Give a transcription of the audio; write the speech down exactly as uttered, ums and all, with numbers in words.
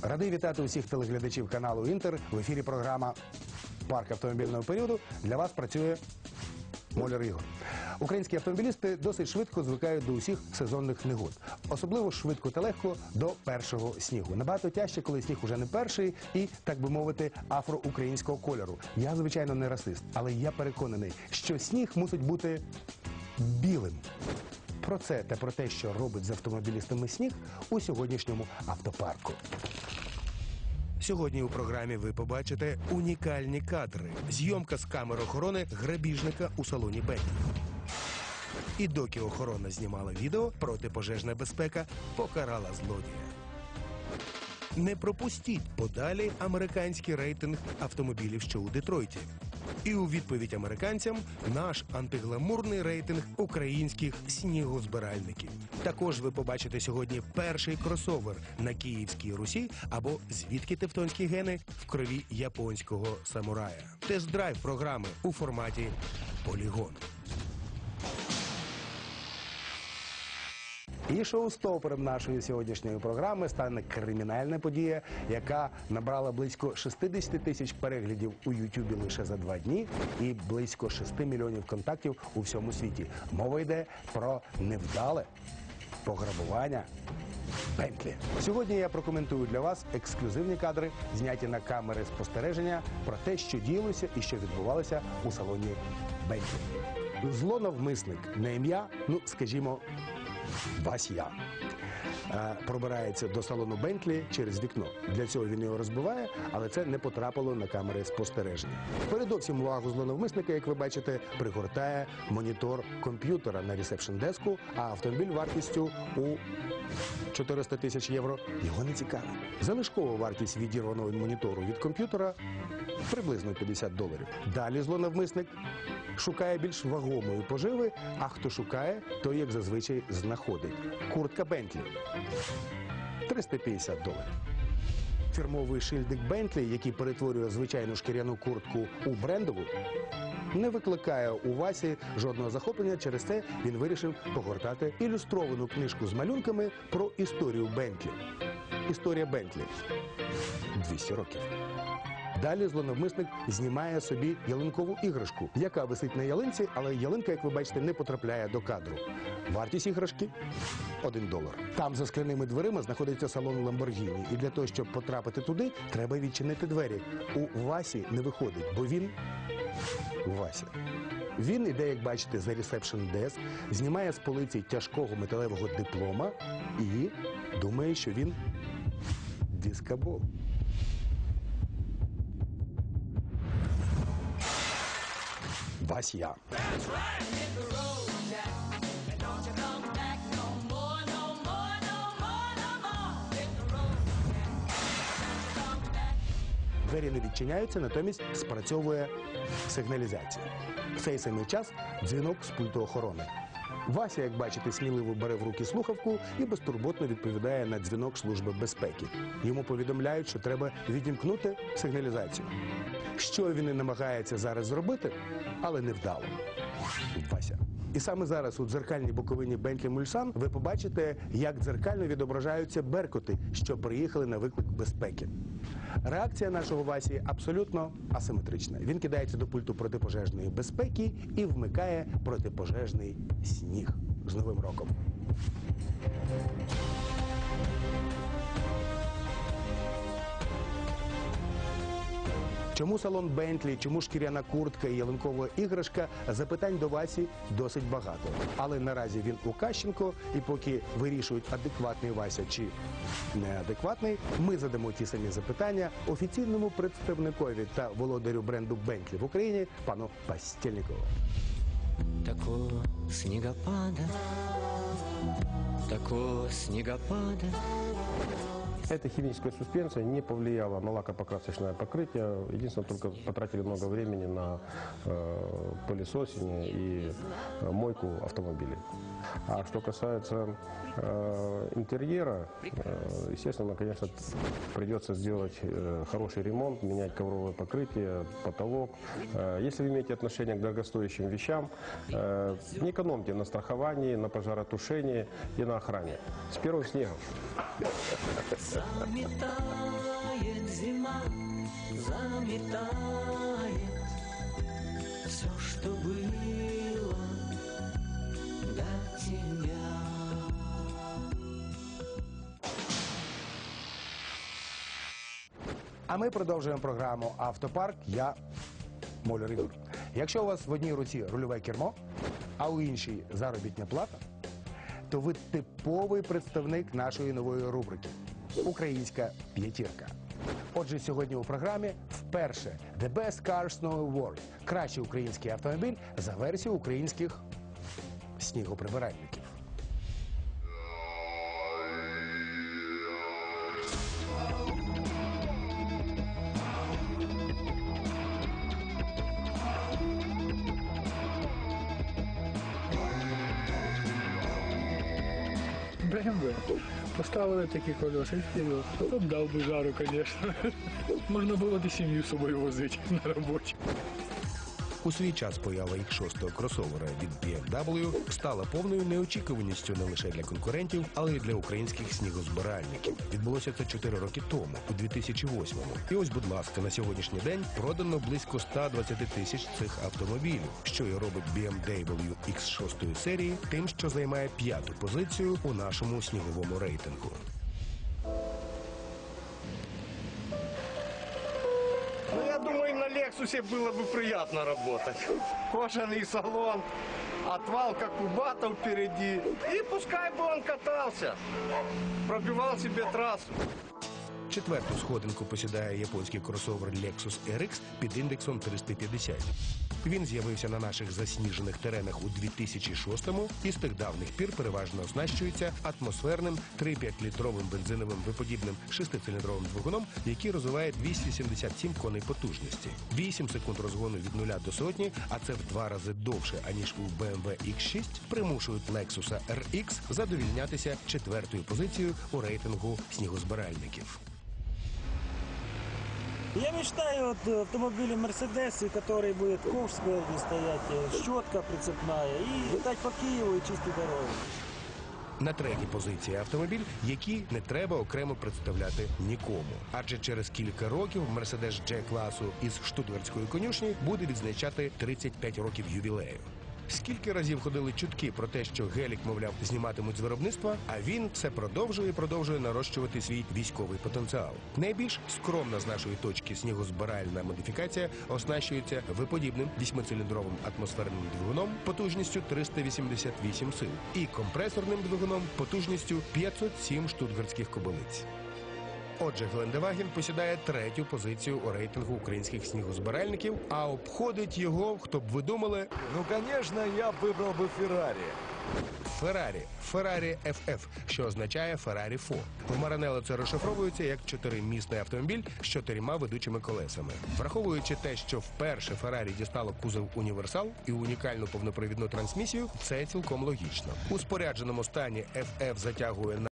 Радий вітати усіх телеглядачів каналу «Інтер». В ефірі програма «Парк автомобільного періоду». Для вас працює Моляр Ігор. Українські автомобілісти досить швидко звикають до усіх сезонних негод. Особливо швидко та легко до першого снігу. Набагато тяжче, коли сніг уже не перший і, так би мовити, афроукраїнського кольору. Я, звичайно, не расист, але я переконаний, що сніг мусить бути білим. Про це та про те, що робить з автомобілістами сніг у сьогоднішньому автопарку. Сьогодні у програмі ви побачите унікальні кадри. Зйомка з камер охорони грабіжника у салоні Бентлі. І доки охорона знімала відео, протипожежна безпека покарала злодія. Не пропустіть подалі американський рейтинг автомобілів, що у Детройті. І у відповідь американцям наш антигламурний рейтинг українських снігозбиральників. Також ви побачите сьогодні перший кросовер на Київській Русі або звідки тевтонські гени в крові японського самурая. Тест-драйв програми у форматі «Полігон». І шоу-стопером нашої сьогоднішньої програми стане кримінальна подія, яка набрала близько шістдесят тисяч переглядів у Ютубі лише за два дні і близько шість мільйонів контактів у всьому світі. Мова йде про невдале пограбування Бентлі. Сьогодні я прокоментую для вас ексклюзивні кадри, зняті на камери спостереження про те, що діялося і що відбувалося у салоні Бентлі. Злонавмисник на ім'я, ну, скажімо, Вася пробирається до салону Бентлі через вікно. Для цього він його розбиває, але це не потрапило на камери спостереження. Передовсім увагу злонавмисника, як ви бачите, пригортає монітор комп'ютера на ресепшн-деску, а автомобіль вартістю у чотириста тисяч євро його не цікавить. Залишкова вартість відірваного монітору від комп'ютера приблизно п'ятдесят доларів. Далі злонавмисник шукає більш вагомої поживи, а хто шукає, той, як зазвичай, знаходить. Куртка Бентлі – триста п'ятдесят доларів. Фірмовий шильдик Бентлі, який перетворює звичайну шкіряну куртку у брендову, не викликає у Васі жодного захоплення, через це він вирішив погортати ілюстровану книжку з малюнками про історію Бентлі. Історія Бентлі. двісті років. Далі злонавмисник знімає собі ялинкову іграшку, яка висить на ялинці, але ялинка, як ви бачите, не потрапляє до кадру. Вартість іграшки – один долар. Там за скляними дверима знаходиться салон Ламборгіні, і для того, щоб потрапити туди, треба відчинити двері. У Васі не виходить, бо він Вася. Він іде, як бачите, за ресепшн-деск, знімає з полиці тяжкого металевого диплома і думає, що він дискобол. Вася. Двері не відчиняються, натомість спрацьовує сигналізація. В цей самий час дзвінок з пульту охорони. Вася, як бачите, сміливо бере в руки слухавку і безтурботно відповідає на дзвінок Служби безпеки. Йому повідомляють, що треба відімкнути сигналізацію. Що він і намагається зараз зробити, але невдало. Вася. І саме зараз у дзеркальній боковині Бентлі Мульсан ви побачите, як дзеркально відображаються беркути, що приїхали на виклик безпеки. Реакція нашого Васі абсолютно асиметрична. Він кидається до пульту протипожежної безпеки і вмикає протипожежний сніг. З Новим роком! Чому салон Бентлі, чому шкіряна куртка і ялинкова іграшка? Запитань до Васі досить багато. Але наразі він у Кащенко, і поки вирішують, адекватний Вася чи неадекватний, ми задамо ті самі запитання офіційному представникові та володарю бренду Бентлі в Україні, пану Постельникову. Такого снегопада, такого снегопада. Эта химическая суспензия не повлияла на лакоpoкрасочное покрытие. Единственное, только потратили много времени на э, пылесосение и э, мойку автомобилей. А что касается э, интерьера, э, естественно, конечно, придется сделать э, хороший ремонт, менять ковровое покрытие, потолок. Э, если вы имеете отношение к дорогостоящим вещам, э, не экономьте на страховании, на пожаротушении и на охране. С первым снегом! Заметал зима заметает все, что было до тебя. А ми продовжуємо програму «Автопарк». Я Моляр Ігор. Якщо у вас в одній руці рульове кермо, а у іншій заробітна плата, то ви типовий представник нашої нової рубрики «Українська п'ятірка». Отже, сьогодні у програмі вперше «The Best Car Snow Award» – кращий український автомобіль за версією українських снігоприбиральників. бэ эм вэ. Поставили такі колеса і вперед. Потім дав би жару, звісно. Можна було б і сім'ю з собою возити на роботі. У свій час поява ікс шість кросовера від бі ем дабл ю стала повною неочікуваністю не лише для конкурентів, але й для українських снігозбиральників. Відбулося це чотири роки тому, у дві тисячі восьмому. І ось, будь ласка, на сьогоднішній день продано близько ста двадцяти тисяч цих автомобілів, що і робить бі ем дабл ю ікс шість серії тим, що займає п'яту позицію у нашому сніговому рейтингу. Ну, я думаю, на Лексусе было бы приятно работать. Кожаный салон, отвал как у Бата впереди. И пускай бы он катался, пробивал себе трассу. Четверту сходинку посідає японський кросовер Lexus ар ікс під індексом триста п'ятдесят. Він з'явився на наших засніжених теренах у дві тисячі шостому і з тих давних пір переважно оснащується атмосферним три цілих п'ять літровим бензиновим виподібним шестициліндровим двигуном, який розвиває двісті сімдесят сім коней потужності. вісім секунд розгону від нуля до сотні, а це в два рази довше, аніж у бе ем ве ікс шість, примушують Lexus ар ікс задовільнятися четвертою позицією у рейтингу снігозбиральників. Я мечтаю о автомобиле Мерседес, который будет ковш спереди стоять, щетка прицепная, и летать по Киеву и чистить дорогу. На третій позиції автомобіль, який не треба окремо представляти нікому. Адже через кілька років Мерседес G-класу із штутгартської конюшні буде відзначати тридцять п'ять років ювілею. Скільки разів ходили чутки про те, що гелік, мовляв, зніматимуть з виробництва, а він все продовжує і продовжує нарощувати свій військовий потенціал. Найбільш скромна з нашої точки снігозбиральна модифікація оснащується виподібним восьмициліндровим атмосферним двигуном потужністю триста вісімдесят вісім сил і компресорним двигуном потужністю п'ятсот сім штутгартських кобилиць. Отже, Гелендеваген посідає третю позицію у рейтингу українських снігозбиральників, а обходить його, хто б ви думали... Ну, конечно, я выбрал бы Феррари. Феррарі. Феррарі еф еф, що означає Феррарі фор. В Маранелло це розшифровується як чотиримісний автомобіль з чотирма ведучими колесами. Враховуючи те, що вперше Феррарі дістало кузов універсал і унікальну повнопривідну трансмісію, це цілком логічно. У спорядженому стані еф еф затягує на